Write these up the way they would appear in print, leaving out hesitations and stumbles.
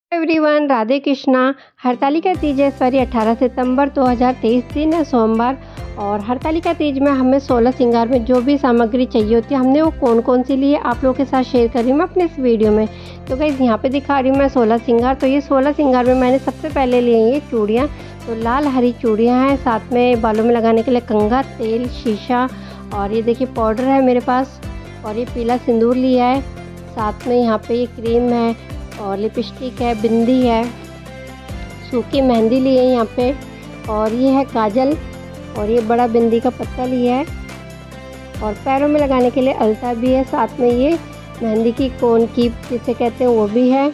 Everyone, Radhe Krishna. Hartalika Teej है इस बारी 18 सितंबर 2023 दिन है सोमवार। और हरतालिका तीज में हमें 16 श्रृंगार में जो भी सामग्री चाहिए होती है हमने वो कौन कौन सी ली है आप लोगों के साथ शेयर कर रही हूँ मैं अपने इस वीडियो में। तो गाइस यहाँ पे दिखा रही हूँ मैं 16 श्रृंगार। तो ये 16 श्रृंगार में मैंने सबसे पहले लिए ये चूड़ियाँ। तो लाल हरी चूड़ियाँ हैं, साथ में बालों में लगाने के लिए कंघा, तेल, शीशा, और ये देखिए पाउडर है मेरे पास, और ये पीला सिंदूर लिया है। साथ में यहाँ पे ये क्रीम है और लिपस्टिक है, बिंदी है, सूखी मेहंदी ली है यहाँ पे, और ये है काजल, और ये बड़ा बिंदी का पत्ता लिया है, और पैरों में लगाने के लिए अलता भी है। साथ में ये मेहंदी की कोन की जिसे कहते हैं वो भी है,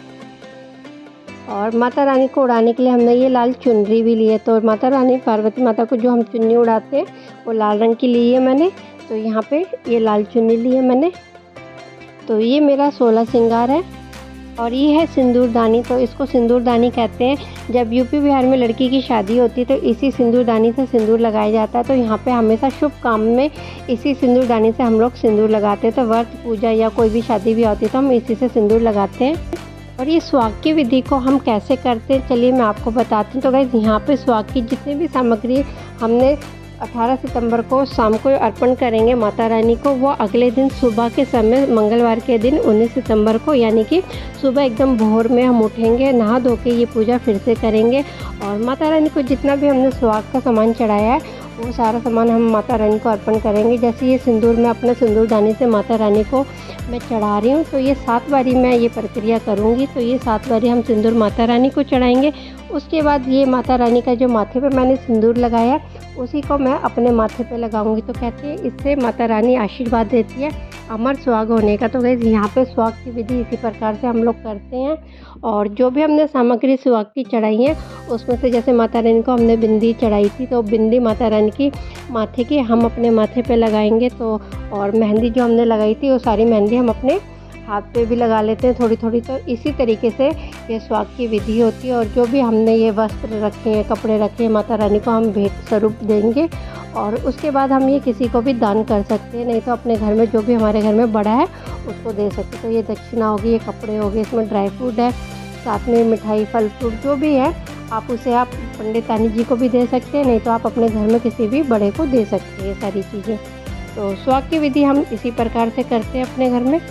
और माता रानी को उड़ाने के लिए हमने ये लाल चुनरी भी ली है। तो माता रानी पार्वती माता को जो हम चुन्नी उड़ाते हैं वो लाल रंग की ली है मैंने। तो यहाँ पे ये लाल चुन्नी ली है मैंने। तो ये मेरा 16 श्रृंगार है। और ये है सिंदूरदानी। तो इसको सिंदूरदानी कहते हैं। जब यूपी बिहार में लड़की की शादी होती है तो इसी सिंदूरदानी से सिंदूर लगाया जाता है। तो यहाँ पे हमेशा शुभ काम में इसी सिंदूरदानी से हम लोग सिंदूर लगाते हैं। तो व्रत, पूजा या कोई भी शादी भी होती है तो हम इसी से सिंदूर लगाते हैं। और ये सुहाग की विधि को हम कैसे करते हैं चलिए मैं आपको बताती हूँ। तो गाइस यहाँ पे सुहाग की जितनी भी सामग्री हमने 18 सितंबर को शाम को अर्पण करेंगे माता रानी को, वो अगले दिन सुबह के समय मंगलवार के दिन 19 सितंबर को, यानी कि सुबह एकदम भोर में हम उठेंगे, नहा धो के ये पूजा फिर से करेंगे। और माता रानी को जितना भी हमने सुहाग का सामान चढ़ाया है वो सारा सामान हम माता रानी को अर्पण करेंगे। जैसे ये सिंदूर मैं अपने सिंदूरदानी से माता रानी को मैं चढ़ा रही हूँ। तो ये 7 बारी मैं ये प्रक्रिया करूँगी। तो ये 7 बारी हम सिंदूर माता रानी को चढ़ाएंगे। उसके बाद ये माता रानी का जो माथे पे मैंने सिंदूर लगाया उसी को मैं अपने माथे पे लगाऊंगी। तो कहते हैं इससे माता रानी आशीर्वाद देती है अमर सुहाग होने का। तो गाइस यहाँ पे सुहाग की विधि इसी प्रकार से हम लोग करते हैं। और जो भी हमने सामग्री सुहाग की चढ़ाई है उसमें से जैसे माता रानी को हमने बिंदी चढ़ाई थी तो बिंदी माता रानी की माथे की हम अपने माथे पे लगाएंगे। तो और मेहंदी जो हमने लगाई थी वो सारी मेहंदी हम अपने हाथ पे भी लगा लेते हैं थोड़ी थोड़ी। तो इसी तरीके से ये सुहाग की विधि होती है। और जो भी हमने ये वस्त्र रखे हैं, कपड़े रखे हैं, माता रानी को हम भेंट स्वरूप देंगे। और उसके बाद हम ये किसी को भी दान कर सकते हैं, नहीं तो अपने घर में जो भी हमारे घर में बड़ा है उसको दे सकते हैं। तो ये दक्षिणा होगी, ये कपड़े हो गए, इसमें ड्राई फ्रूट है, साथ में मिठाई, फल फ्रूट जो भी है आप उसे आप पंडितानी जी को भी दे सकते हैं, नहीं तो आप अपने घर में किसी भी बड़े को दे सकते हैं ये सारी चीज़ें। तो सुहाग की विधि हम इसी प्रकार से करते हैं अपने घर में।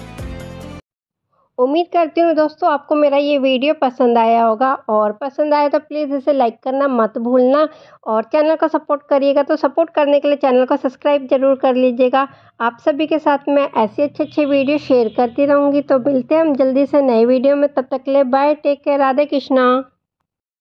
उम्मीद करती हूँ दोस्तों आपको मेरा ये वीडियो पसंद आया होगा, और पसंद आया तो प्लीज़ इसे लाइक करना मत भूलना, और चैनल को सपोर्ट करिएगा। तो सपोर्ट करने के लिए चैनल को सब्सक्राइब जरूर कर लीजिएगा। आप सभी के साथ मैं ऐसे अच्छे वीडियो शेयर करती रहूँगी। तो मिलते हैं हम जल्दी से नए वीडियो में, तब तक के लिए bye, take care, Radhe Krishna.